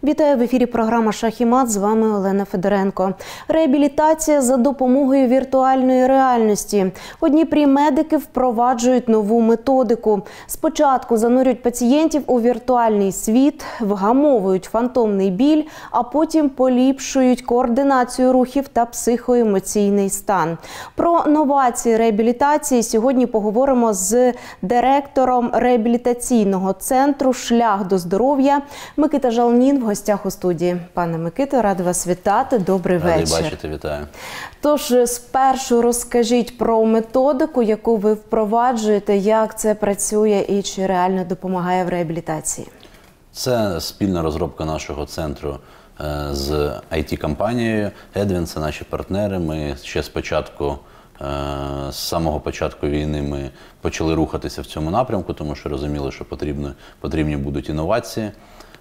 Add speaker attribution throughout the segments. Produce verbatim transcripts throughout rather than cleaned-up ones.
Speaker 1: Вітаю, в ефірі програма «Шах і мат», з вами Олена Федоренко. Реабілітація за допомогою віртуальної реальності. У Дніпрі медики впроваджують нову методику. Спочатку занурюють пацієнтів у віртуальний світ, вгамовують фантомний біль, а потім поліпшують координацію рухів та психоемоційний стан. Про новації реабілітації сьогодні поговоримо з директором реабілітаційного центру «Шлях до здоров'я» Микита Жалнін в гостях у студії. Пане Микито, рада вас вітати. Добрий вечір.
Speaker 2: Радий бачити, вітаю.
Speaker 1: Тож, спершу розкажіть про методику, яку ви впроваджуєте, як це працює і чи реально допомагає в реабілітації. Це
Speaker 2: спільна розробка нашого центру з ай ті-компанією Edwin, це наші партнери. Ми ще спочатку, з самого початку війни ми почали рухатися в цьому напрямку, тому що розуміли, що потрібні, потрібні будуть інновації.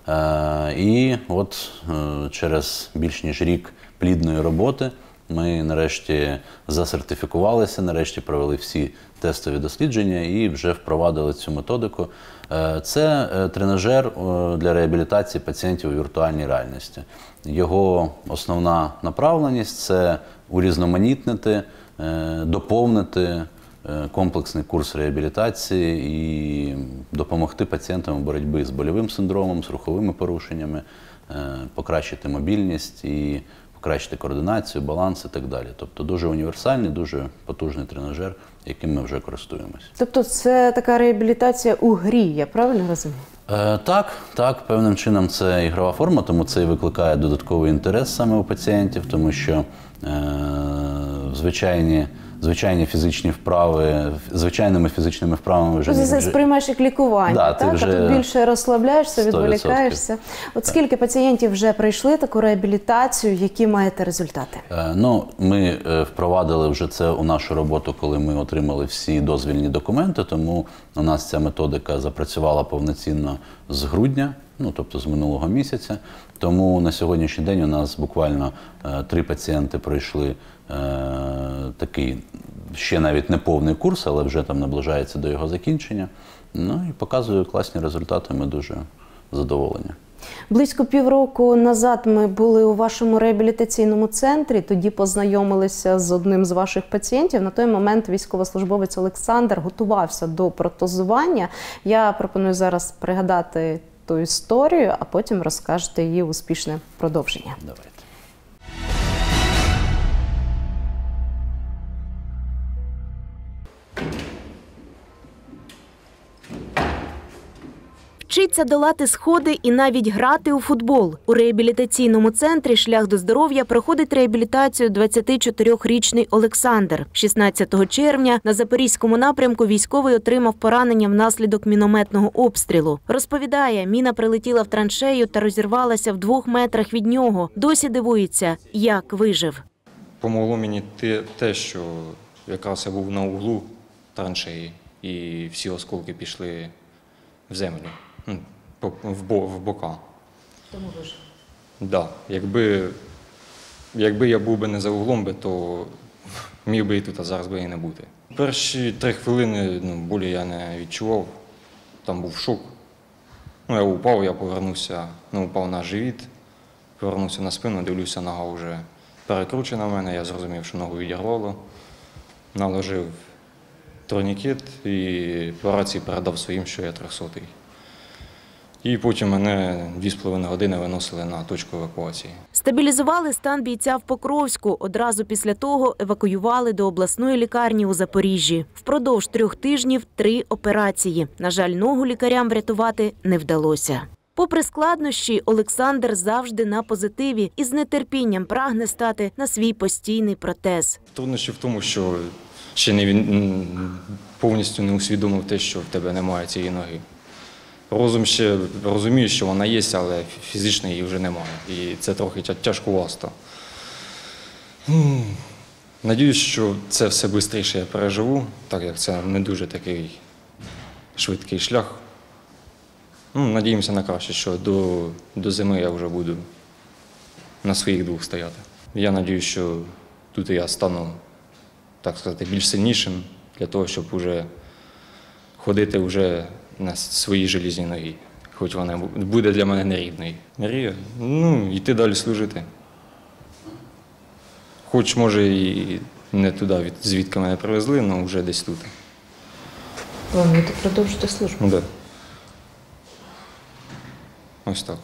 Speaker 2: І от через більш ніж рік плідної роботи ми нарешті засертифікувалися, нарешті провели всі тестові дослідження і вже впровадили цю методику. Це тренажер для реабілітації пацієнтів у віртуальній реальності. Його основна направленість – це урізноманітнити, доповнити комплексний курс реабілітації і допомогти пацієнтам у боротьбі з больовим синдромом, з руховими порушеннями, покращити мобільність і покращити координацію, баланс і так далі. Тобто дуже універсальний, дуже потужний тренажер, яким ми вже користуємося.
Speaker 1: Тобто це така реабілітація у грі, я правильно розумію?
Speaker 2: Е, так, так, певним чином це ігрова форма, тому це і викликає додатковий інтерес саме у пацієнтів, тому що е, звичайні Звичайні фізичні вправи, звичайними фізичними вправами вже...
Speaker 1: Ти сприймаєш як лікування,
Speaker 2: да,
Speaker 1: так?
Speaker 2: Вже...
Speaker 1: А тут більше розслабляєшся, відволікаєшся. От так. Скільки пацієнтів вже пройшли таку реабілітацію, які маєте результати?
Speaker 2: Е, ну, ми е, впровадили вже це у нашу роботу, коли ми отримали всі дозвільні документи, тому у нас ця методика запрацювала повноцінно з грудня, ну, тобто з минулого місяця. Тому на сьогоднішній день у нас буквально е, три пацієнти пройшли е, такий, ще навіть не повний курс, але вже там наближається до його закінчення. Ну і показує класні результати, ми дуже задоволені.
Speaker 1: Близько півроку назад ми були у вашому реабілітаційному центрі, тоді познайомилися з одним з ваших пацієнтів. На той момент військовослужбовець Олександр готувався до протезування. Я пропоную зараз пригадати ту історію, а потім розкажете її успішне продовження.
Speaker 2: Давайте.
Speaker 3: Вчиться долати сходи і навіть грати у футбол. У реабілітаційному центрі «Шлях до здоров'я» проходить реабілітацію двадцятичотирьохрічний Олександр. шістнадцятого червня на Запорізькому напрямку військовий отримав поранення внаслідок мінометного обстрілу. Розповідає, міна прилетіла в траншею та розірвалася в двох метрах від нього. Досі дивується, як вижив.
Speaker 4: Помогло мені те, що якраз я був на углу траншеї і всі осколки пішли в землю. В бока.
Speaker 1: Тому вижив?
Speaker 4: Так. Да. Якби, якби я був би не за углом, би, то міг би і тут, а зараз би і не бути. Перші три хвилини ну, болі я не відчував, там був шок. Ну, я упав, я повернувся, ну, упав на живіт, повернувся на спину, дивлюся, нога вже перекручена в мене, я зрозумів, що ногу відірвало, наложив турнікет і по рації передав своїм, що я трьохсотий. І потім мене дві з половиною години виносили на точку евакуації.
Speaker 3: Стабілізували стан бійця в Покровську. Одразу після того евакуювали до обласної лікарні у Запоріжжі. Впродовж трьох тижнів три операції. На жаль, ногу лікарям врятувати не вдалося. Попри складнощі, Олександр завжди на позитиві і з нетерпінням прагне стати на свій постійний протез.
Speaker 4: Труднощі в тому, що ще не він повністю не усвідомив те, що в тебе немає цієї ноги. Розум ще розуміє, що вона є, але фізично її вже немає. І це трохи тяжкувасто. Надіюсь, що це все швидше я переживу, так як це не дуже такий швидкий шлях. Надіємося на краще, що до, до зими я вже буду на своїх двох стояти. Я сподіваюся, що тут я стану, так сказати, більш сильнішим для того, щоб вже ходити вже на своїй желізній ногі. хоч вона буде для мене нерідною. Мрія? Ну, йти далі служити. Хоч, може, і не туди, звідки мене привезли, але вже десь тут.
Speaker 1: Плануєте продовжити службу?
Speaker 4: Ну, так. Ось так.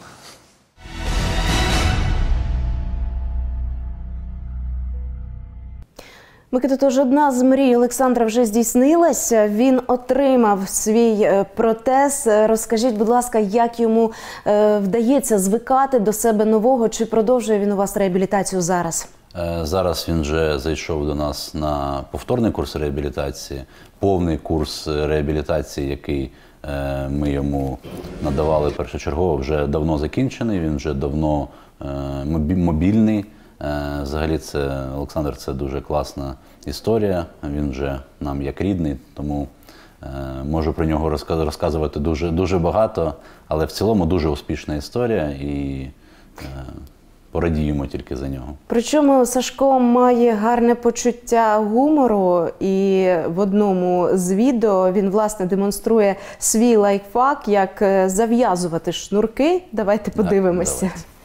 Speaker 1: Микита, тож одна з мрій Олександра вже здійснилася. Він отримав свій протез. Розкажіть, будь ласка, як йому вдається звикати до себе нового? Чи продовжує він у вас реабілітацію зараз?
Speaker 2: Зараз він вже зайшов до нас на повторний курс реабілітації. Повний курс реабілітації, який ми йому надавали першочергово, вже давно закінчений. Він вже давно мобільний. Взагалі, це, Олександр, це дуже класна історія, він вже нам як рідний, тому е, можу про нього розказувати дуже, дуже багато, але в цілому дуже успішна історія і е, порадіємо тільки за нього.
Speaker 1: Причому Сашко має гарне почуття гумору, і в одному з відео він, власне, демонструє свій лайфхак, як зав'язувати шнурки. Давайте подивимося.
Speaker 2: Так, давайте.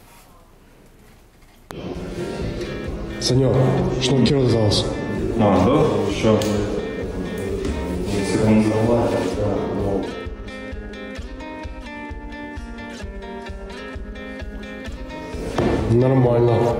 Speaker 5: Санек, шнурки развязался.
Speaker 4: А, да? Що?
Speaker 5: Нормально.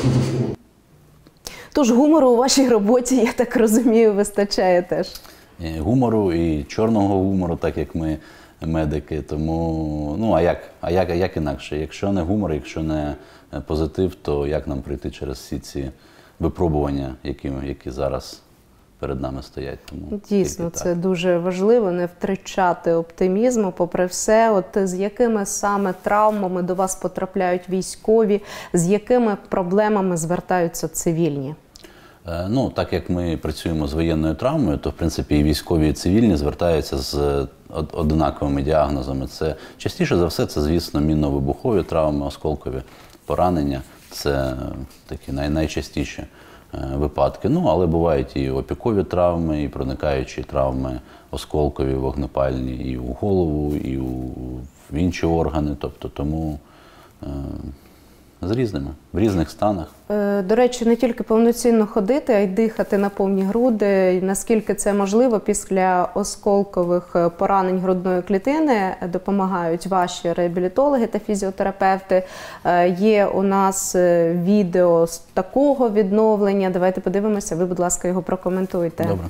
Speaker 1: Тож гумору у вашій роботі, я так розумію, вистачає теж.
Speaker 2: І гумору, і чорного гумору, так як ми медики. Тому, ну, а як, а як, а як інакше? Якщо не гумор, якщо не позитив, то як нам пройти через всі ці випробування, які, які зараз перед нами стоять? Тому
Speaker 1: дійсно, це дуже важливо, не втрачати оптимізму, попри все. От з якими саме травмами до вас потрапляють військові, з якими проблемами звертаються цивільні?
Speaker 2: Ну, так як ми працюємо з воєнною травмою, то, в принципі, і військові, і цивільні звертаються з однаковими діагнозами. Це частіше за все, це, звісно, мінно-вибухові травми, осколкові поранення. Це такі най найчастіші випадки. Ну, але бувають і опікові травми, і проникаючі травми осколкові, вогнепальні, і у голову, і у, в інші органи. Тобто, тому е, з різними, в різних станах.
Speaker 1: До речі, не тільки повноцінно ходити, а й дихати на повні груди. Наскільки це можливо, після осколкових поранень грудної клітини допомагають ваші реабілітологи та фізіотерапевти. Є у нас відео з такого відновлення. Давайте подивимося, ви, будь ласка, його прокоментуйте.
Speaker 2: Добре.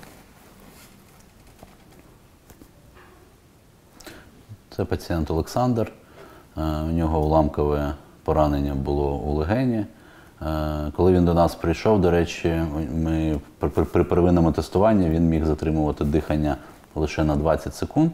Speaker 2: Це пацієнт Олександр. У нього уламкове поранення було у легені. Коли він до нас прийшов, до речі, ми при, при первинному тестуванні він міг затримувати дихання лише на двадцять секунд.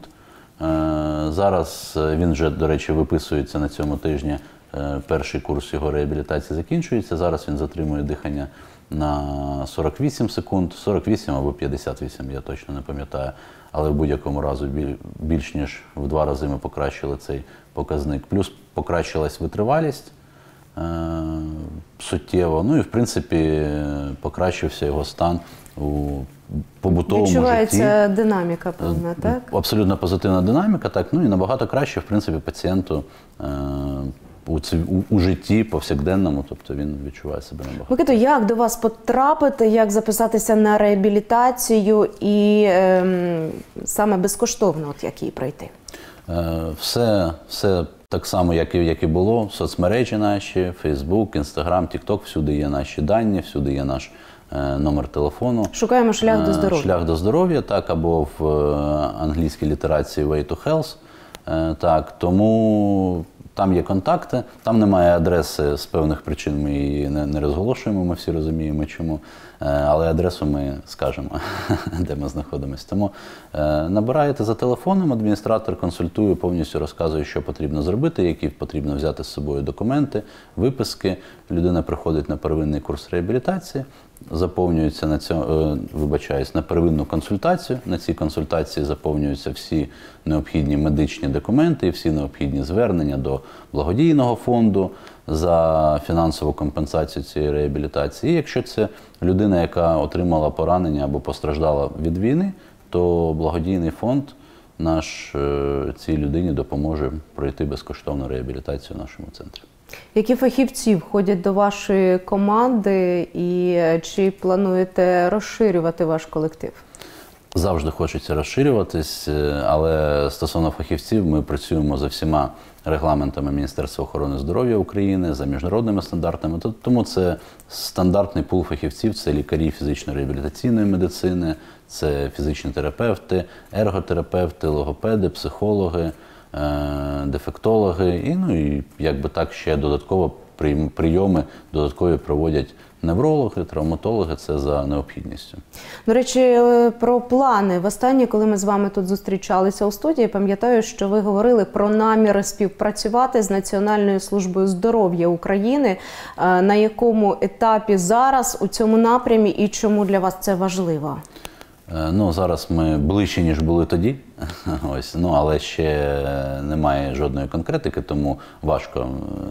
Speaker 2: Зараз він вже, до речі, виписується на цьому тижні. Перший курс його реабілітації закінчується. Зараз він затримує дихання на сорок вісім секунд, сорок вісім або п'ятдесят вісім, я точно не пам'ятаю. Але в будь-якому разі більш ніж в два рази ми покращили цей показник. Плюс покращилась витривалість е суттєво. Ну і, в принципі, покращився його стан у побутовому житті.
Speaker 1: Відчувається динаміка, певна, так?
Speaker 2: Абсолютно позитивна динаміка, так. Ну і набагато краще, в принципі, пацієнту е У, у, у житті повсякденному, тобто він відчуває себе набагато.
Speaker 1: Микито, як до вас потрапити, як записатися на реабілітацію і е, саме безкоштовно, от як її пройти?
Speaker 2: Е, все, все так само, як і, як і було. Соцмережі наші, Фейсбук, Інстаграм, Тікток, всюди є наші дані, всюди є наш е, номер телефону.
Speaker 1: Шукаємо шлях до здоров'я.
Speaker 2: Шлях до здоров'я, так, або в е, англійській літерації Way to Health. Е, так, тому там є контакти, там немає адреси, з певних причин ми її не, не розголошуємо, ми всі розуміємо чому, але адресу ми скажемо, де ми знаходимося. Тому набираєте за телефоном, адміністратор консультує, повністю розказує, що потрібно зробити, які потрібно взяти з собою документи, виписки. Людина приходить на первинний курс реабілітації, заповнюється на цьому, вибачаюсь, на первинну консультацію. На цій консультації заповнюються всі необхідні медичні документи і всі необхідні звернення до благодійного фонду за фінансову компенсацію цієї реабілітації. І якщо це людина, яка отримала поранення або постраждала від війни, то благодійний фонд наш е, цій людині допоможе пройти безкоштовну реабілітацію в нашому центрі.
Speaker 1: Які фахівці входять до вашої команди і чи плануєте розширювати ваш колектив?
Speaker 2: Завжди хочеться розширюватись, але стосовно фахівців ми працюємо за всіма регламентами Міністерства охорони здоров'я України, за міжнародними стандартами. Тому це стандартний пул фахівців, це лікарі фізично-реабілітаційної медицини, це фізичні терапевти, ерготерапевти, логопеди, психологи, дефектологи і, ну, і якби так ще додатково прийоми додаткові проводять неврологи, травматологи, це за необхідністю.
Speaker 1: До речі, про плани. Востаннє, коли ми з вами тут зустрічалися у студії, пам'ятаю, що ви говорили про наміри співпрацювати з Національною службою здоров'я України. На якому етапі зараз у цьому напрямі і чому для вас це важливо?
Speaker 2: Ну, зараз ми ближче, ніж були тоді, ось, ну, але ще немає жодної конкретики, тому важко.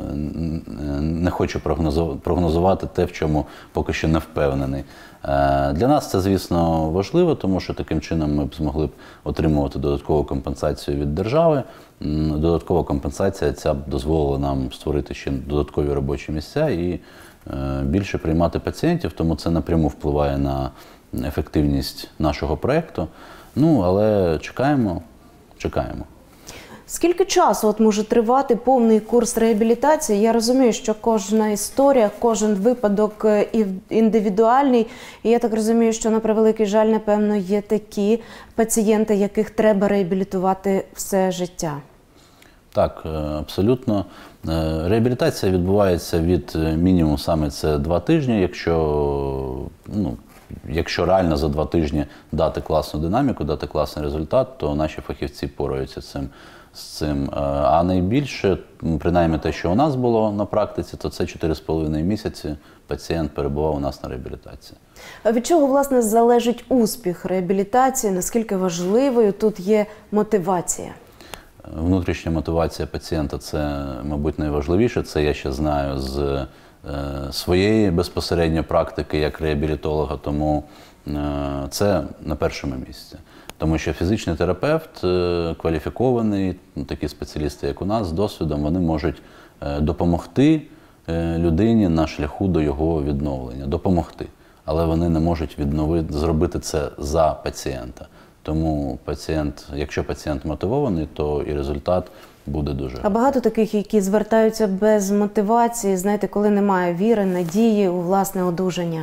Speaker 2: Не хочу прогнозувати те, в чому поки що не впевнений. Для нас це, звісно, важливо, тому що таким чином ми б змогли б отримувати додаткову компенсацію від держави. Додаткова компенсація ця б дозволила нам створити ще додаткові робочі місця і більше приймати пацієнтів, тому це напряму впливає на ефективність нашого проєкту. Ну, але чекаємо, чекаємо.
Speaker 1: Скільки часу от може тривати повний курс реабілітації? Я розумію, що кожна історія, кожен випадок індивідуальний. І я так розумію, що, на превеликий жаль, напевно, є такі пацієнти, яких треба реабілітувати все життя.
Speaker 2: Так, абсолютно. Реабілітація відбувається від мінімум саме це два тижні, якщо, ну, Якщо реально за два тижні дати класну динаміку, дати класний результат, то наші фахівці пораються цим, з цим. А найбільше, принаймні те, що у нас було на практиці, то це чотири з половиною місяці пацієнт перебував у нас на реабілітації.
Speaker 1: А від чого, власне, залежить успіх реабілітації? Наскільки важливою тут є мотивація?
Speaker 2: Внутрішня мотивація пацієнта – це, мабуть, найважливіше. Це я ще знаю з своєї безпосередньо практики як реабілітолога, тому це на першому місці. Тому що фізичний терапевт кваліфікований, такі спеціалісти, як у нас, з досвідом, вони можуть допомогти людині на шляху до його відновлення. Допомогти. Але вони не можуть відновити, зробити це за пацієнта. Тому пацієнт, якщо пацієнт мотивований, то і результат буде дуже.
Speaker 1: А багато таких, які звертаються без мотивації, знаєте, коли немає віри, надії у власне одужання?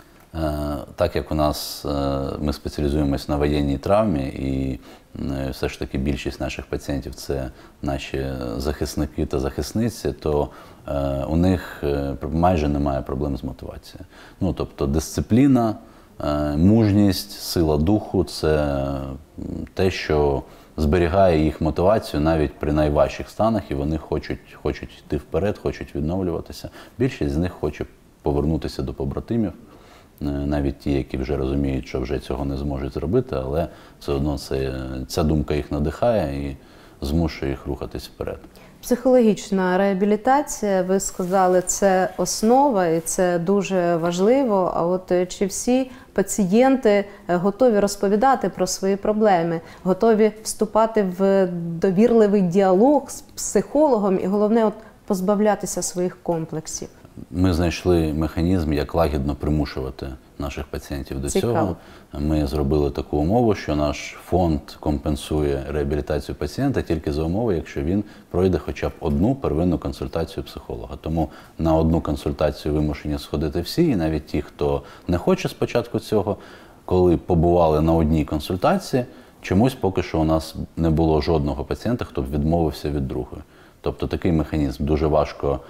Speaker 2: Так як у нас ми спеціалізуємось на воєнній травмі, і все ж таки більшість наших пацієнтів – це наші захисники та захисниці, то у них майже немає проблем з мотивацією. Ну, тобто дисципліна, мужність, сила духу – це те, що зберігає їх мотивацію навіть при найважчих станах, і вони хочуть, хочуть йти вперед, хочуть відновлюватися. Більшість з них хоче повернутися до побратимів, навіть ті, які вже розуміють, що вже цього не зможуть зробити, але все одно це, ця думка їх надихає і змушує їх рухатись вперед.
Speaker 1: Психологічна реабілітація, ви сказали, це основа і це дуже важливо. А от чи всі пацієнти готові розповідати про свої проблеми, готові вступати в довірливий діалог з психологом і, головне, от, позбавлятися своїх комплексів?
Speaker 2: Ми знайшли механізм, як лагідно примушувати наших пацієнтів до
Speaker 1: Цікаво.
Speaker 2: цього. Ми зробили таку умову, що наш фонд компенсує реабілітацію пацієнта тільки за умови, якщо він пройде хоча б одну первинну консультацію психолога. Тому на одну консультацію вимушені сходити всі, і навіть ті, хто не хоче спочатку цього, коли побували на одній консультації, чомусь поки що у нас не було жодного пацієнта, хто б відмовився від другої. Тобто такий механізм дуже важко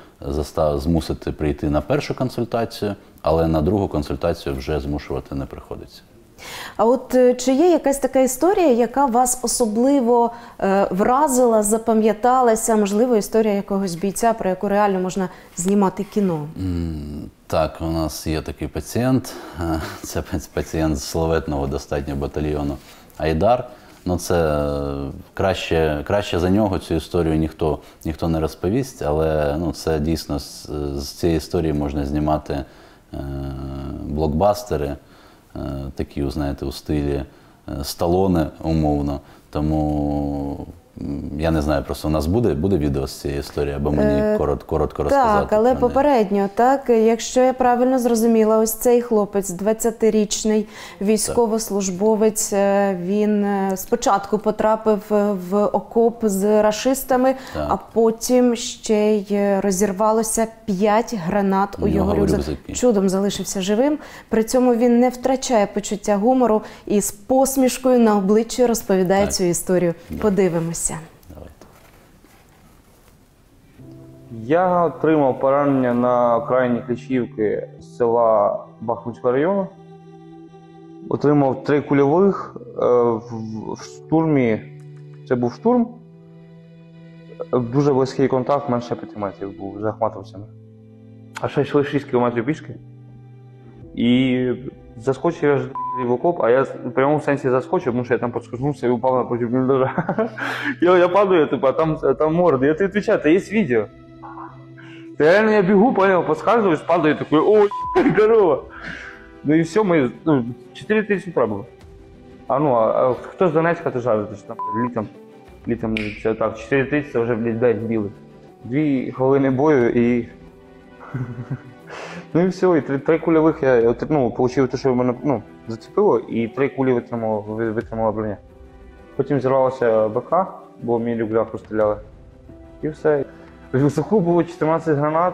Speaker 2: змусити прийти на першу консультацію, але на другу консультацію вже змушувати не приходиться.
Speaker 1: А от чи є якась така історія, яка вас особливо е, вразила, запам'яталася, можливо, історія якогось бійця, про яку реально можна знімати кіно?
Speaker 2: Mm, так, у нас є такий пацієнт, це пацієнт з славетного достатньо батальйону «Айдар». Ну, це краще, краще за нього цю історію ніхто, ніхто не розповість, але ну, це дійсно з, з цієї історії можна знімати е, блокбастери, е, такі, знаєте, у стилі Сталоне, умовно. Тому м, я не знаю, просто у нас буде, буде відео з цієї історії, або мені
Speaker 1: Е,
Speaker 2: корот, коротко розказати.
Speaker 1: Так, але
Speaker 2: про неї?
Speaker 1: попередньо, так, якщо я правильно зрозуміла, ось цей хлопець, двадцятирічний військовослужбовець, е, він е, спочатку потрапив в окоп з рашистами,
Speaker 2: Так.
Speaker 1: а потім ще й розірвалося п'ять гранат у
Speaker 2: У
Speaker 1: його
Speaker 2: нього в
Speaker 1: рюкзаку.
Speaker 2: рюкзакі.
Speaker 1: Чудом залишився живим, при цьому він не втрачає почуття гумору і з посмішкою на обличчі розповідає
Speaker 2: Так.
Speaker 1: цю історію. Подивимося.
Speaker 2: Давайте.
Speaker 6: Я отримав поранення на окраїні Кліщівки з села Бахмутського району. Отримав три кульових е, в, в штурмі. Це був штурм. Дуже близький контакт, менше п'яти метрів був з ахматовцями. А ще йшли шість кілометрів пішки. І заскочив я ж в окоп, а я в прямому сенсі заскочив, тому що я там подскользнувся і упав напротив бліндажа. Я, я падаю, типу, а там, там морда. Я тобі відповідаю, та є відео. Та реально я бігу, понял, подскальзываюсь, падаю, такой, ой, корова. Ну и все, мы, ну, чотири тридцять утра было. А ну, а, а хто з Донецька, то жарить, що там літом, літом, це так, чотири тридцять це вже, блядь, день білий. Дві хвилини бою і... Ну і все, і три, три кульових я, ну, получив те, що мене, ну, зацепило, і три кулі витримало, витримала броня. Потім зірвалося БК, бо мій рюкзак розстріляли. І все. В рюкзаку було чотирнадцять гранат,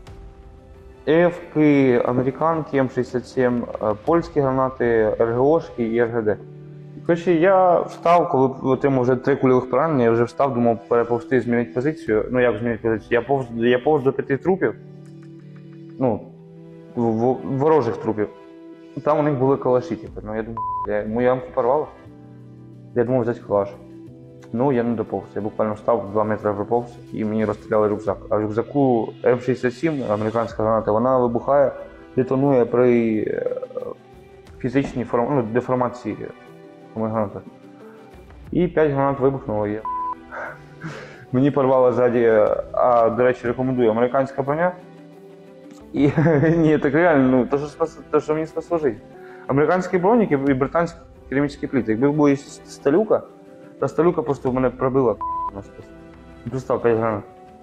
Speaker 6: Ефки, американки, М шістдесят сім, польські гранати, РГОшки і РГД. Коротше, я встав, коли отримав вже три кульових поранення, я вже встав, думав переповзти, змінити позицію. Ну як змінити позицію? Я повз, я повз до п'яти трупів, ну, в- ворожих трупів. Там у них були калаші, типу. Ну я думав, я, мою ямку порвало. Я думав взяти калаш. Ну, я не доповз. Я буквально встав, два метри проповз, і мені розстріляли рюкзак. А в рюкзаку М шістдесят сім, американська граната, вона вибухає, детонує при е, фізичній форм... ну, деформації самої гранати. І п'ять гранат вибухнуло. Я... Мені порвало ззаді, а, до речі, рекомендую, американська броня. І ні, так реально, ну, то, що, спас... то, що мені спасло життя. Американські броніки і британські керамічні плити. Якби була сталюка, та сталюка просто в мене пробила. Представ, п'ять гранат.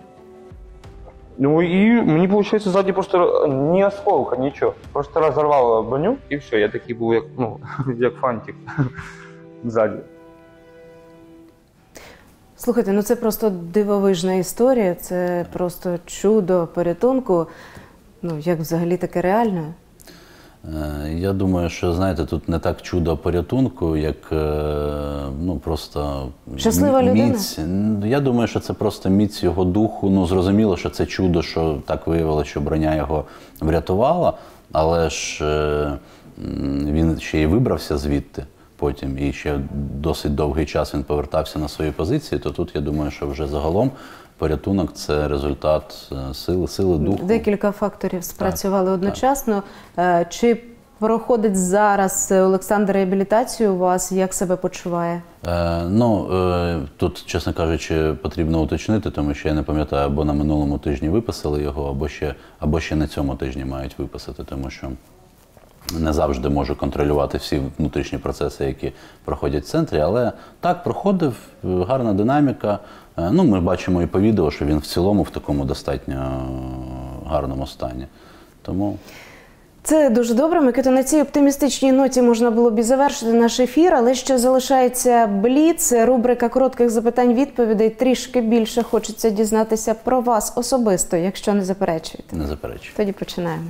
Speaker 6: Ну і мені, виходить, ззаді просто ні осколка, нічого. Просто розірвало броню і все, я такий був, як, ну, як фантик ззаді.
Speaker 1: Слухайте, ну це просто дивовижна історія, це просто чудо порятунку. Ну, як взагалі таке реально?
Speaker 2: Е, Я думаю, що, знаєте, тут не так чудо порятунку, як е, ну, просто
Speaker 1: Щаслива
Speaker 2: мі-
Speaker 1: людина?
Speaker 2: міць. Я думаю, що це просто міць його духу. Ну, зрозуміло, що це чудо, що так виявилося, що броня його врятувала, але ж е, м, він ще й вибрався звідти потім, і ще досить довгий час він повертався на свої позиції, то тут, я думаю, що вже загалом порятунок – це результат е, сили, сили духу.
Speaker 1: Декілька факторів спрацювали одночасно. Е, Чи проходить зараз Олександр реабілітацію у вас? Як себе почуває?
Speaker 2: Е, ну, е, тут, чесно кажучи, потрібно уточнити, тому що я не пам'ятаю, або на минулому тижні виписали його, або ще, або ще на цьому тижні мають виписати, тому що не завжди можу контролювати всі внутрішні процеси, які проходять в центрі, але так, проходив, гарна динаміка. Е, ну, ми бачимо і по відео, що він в цілому в такому достатньо гарному стані. Тому...
Speaker 1: Це дуже добре, Микито. На цій оптимістичній ноті можна було б і завершити наш ефір, але ще залишається бліц, рубрика коротких запитань-відповідей. Трішки більше хочеться дізнатися про вас особисто, якщо не заперечуєте.
Speaker 2: Не заперечую.
Speaker 1: Тоді починаємо.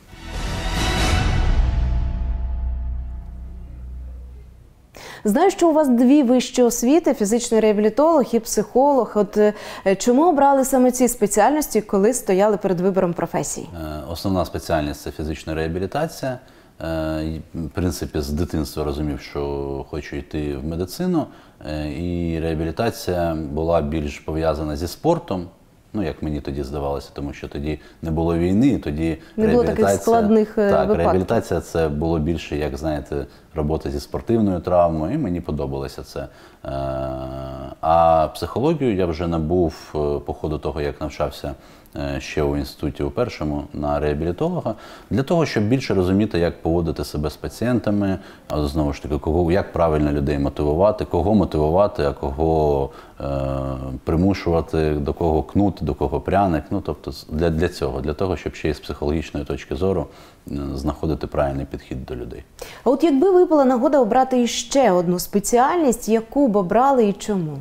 Speaker 1: Знаю, що у вас дві вищі освіти – фізичний реабілітолог і психолог. От е, чому обрали саме ці спеціальності, коли стояли перед вибором професії?
Speaker 2: Е, Основна спеціальність – це фізична реабілітація. Е, і, В принципі, з дитинства розумів, що хочу йти в медицину. Е, І реабілітація була більш пов'язана зі спортом. Ну, як мені тоді здавалося, тому що тоді не було війни, і тоді
Speaker 1: Не було таких складних е,
Speaker 2: так,
Speaker 1: випадків.
Speaker 2: реабілітація це було більше, як, знаєте, робота зі спортивною травмою, і мені подобалося це. Е, А психологію я вже набув е, по ходу того, як навчався ще у інституті у першому на реабілітолога, для того, щоб більше розуміти, як поводити себе з пацієнтами, а знову ж таки, кого, як правильно людей мотивувати, кого мотивувати, а кого е, примушувати, до кого кнут, до кого пряник. Ну, тобто для, для цього, для того, щоб ще й з психологічної точки зору е, знаходити правильний підхід до людей.
Speaker 1: А от якби випала нагода обрати іще одну спеціальність, яку б обрали і чому?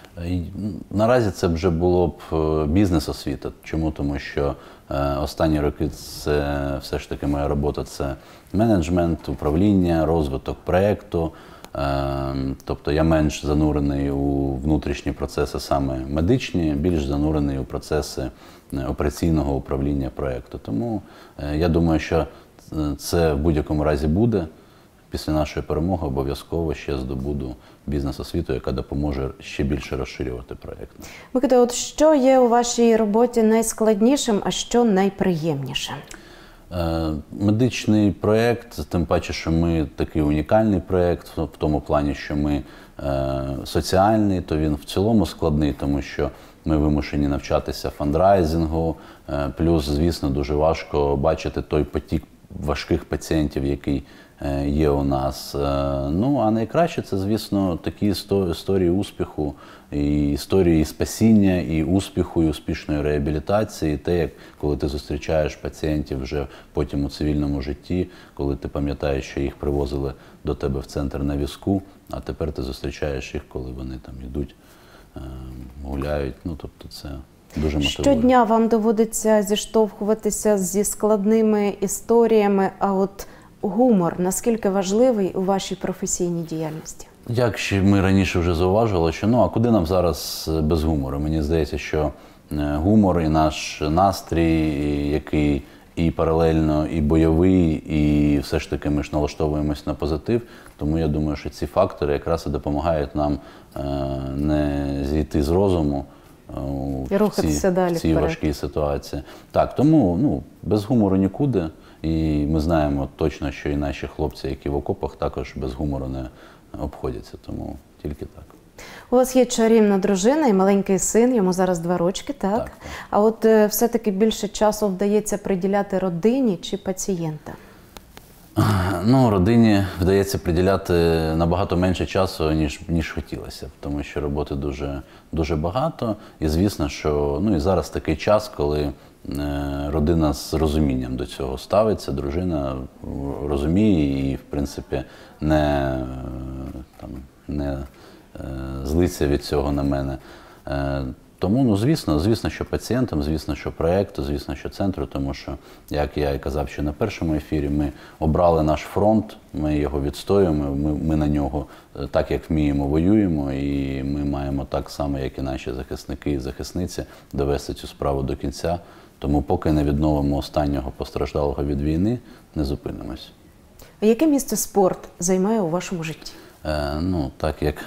Speaker 2: Наразі це вже було б бізнес-освіта. Чому? Тому що е, останні роки це все ж таки моя робота – це менеджмент, управління, розвиток проєкту. Е, тобто я менш занурений у внутрішні процеси саме медичні, більш занурений у процеси операційного управління проєкту. Тому е, я думаю, що це в будь-якому разі буде. Після нашої перемоги обов'язково ще здобуду бізнес-освіту, яка допоможе ще більше розширювати проєкт.
Speaker 1: Микита, от що є у вашій роботі найскладнішим, а що найприємнішим?
Speaker 2: Е, медичний проєкт, тим паче, що ми такий унікальний проєкт, в тому плані, що ми е, соціальний, то він в цілому складний, тому що ми вимушені навчатися фандрайзингу, е, плюс, звісно, дуже важко бачити той потік важких пацієнтів, який є у нас. Ну, а найкраще це, звісно, такі історії успіху, і історії спасіння, і успіху, і успішної реабілітації. Те, як коли ти зустрічаєш пацієнтів вже потім у цивільному житті, коли ти пам'ятаєш, що їх привозили до тебе в центр на візку, а тепер ти зустрічаєш їх, коли вони там йдуть, гуляють. Ну, тобто це дуже мотивує.
Speaker 1: Щодня вам доводиться зіштовхуватися зі складними історіями, а от гумор наскільки важливий у вашій професійній діяльності?
Speaker 2: Як ще ми раніше вже зауважували, що ну а куди нам зараз без гумору? Мені здається, що гумор і наш настрій, який і паралельно і бойовий, і все ж таки ми ж налаштовуємось на позитив, тому я думаю, що ці фактори якраз і допомагають нам не зійти з розуму
Speaker 1: і в цій,
Speaker 2: далі в цій важкій ситуації. Так, тому ну, без гумору нікуди. І ми знаємо точно, що і наші хлопці, які в окопах, також без гумору не обходяться, тому тільки так.
Speaker 1: У вас є чарівна дружина і маленький син, йому зараз два рочки, так? Так, так. А от е, все-таки більше часу вдається приділяти родині чи пацієнтам?
Speaker 2: Ну, родині вдається приділяти набагато менше часу, ніж, ніж хотілося б, тому що роботи дуже, дуже багато. І звісно, що ну, і зараз такий час, коли родина з розумінням до цього ставиться, дружина розуміє і, в принципі, не, там, не злиться від цього на мене. Тому, ну, звісно, звісно, що пацієнтам, звісно, що проєкту, звісно, що центру, тому що, як я і казав ще на першому ефірі, ми обрали наш фронт, ми його відстоюємо, ми, ми на нього так, як вміємо, воюємо, і ми маємо так само, як і наші захисники і захисниці, довести цю справу до кінця. Тому поки не відновимо останнього постраждалого від війни, не зупинимось.
Speaker 1: А яке місце спорт займає у вашому житті?
Speaker 2: Е, ну, так як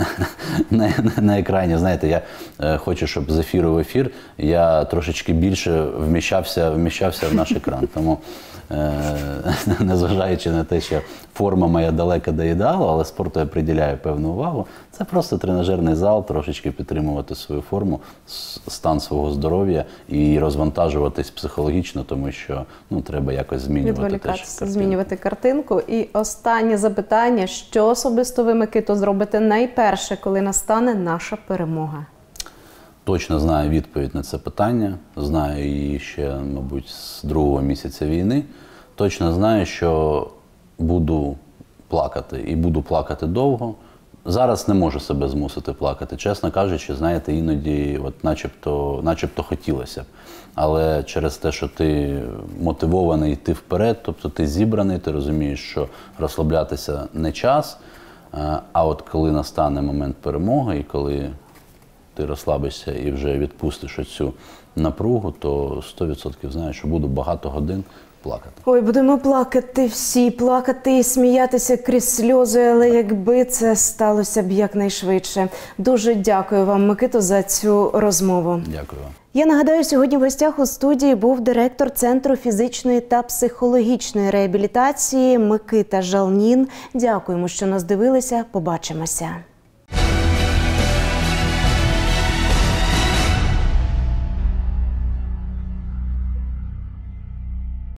Speaker 2: на, на екрані, знаєте, я е, хочу, щоб з ефіру в ефір я трошечки більше вміщався, вміщався в наш екран. Тому, е, незважаючи на те, що форма моя далека до ідеалу, але спорту я приділяю певну увагу, це просто тренажерний зал, трошечки підтримувати свою форму, стан свого здоров'я і розвантажуватись психологічно, тому що ну, треба якось змінювати теж картинку.
Speaker 1: Змінювати картинку. І останнє запитання, що особисто ви, Микито, зробите найперше, коли настане наша перемога?
Speaker 2: Точно знаю відповідь на це питання, знаю її ще, мабуть, з другого місяця війни. Точно знаю, що буду плакати і буду плакати довго. Зараз не можу себе змусити плакати. Чесно кажучи, знаєте, іноді от начебто, начебто хотілося б. Але через те, що ти мотивований йти вперед, тобто ти зібраний, ти розумієш, що розслаблятися не час. А от коли настане момент перемоги і коли ти розслабишся і вже відпустиш оцю напругу, то сто відсотків знаю, що буду багато годин плакати.
Speaker 1: Ой, будемо плакати всі, плакати і сміятися крізь сльози, але якби це сталося б якнайшвидше. Дуже дякую вам, Микито, за цю розмову.
Speaker 2: Дякую вам.
Speaker 1: Я нагадаю, сьогодні в гостях у студії був директор Центру фізичної та психологічної реабілітації Микита Жалнін. Дякуємо, що нас дивилися. Побачимося.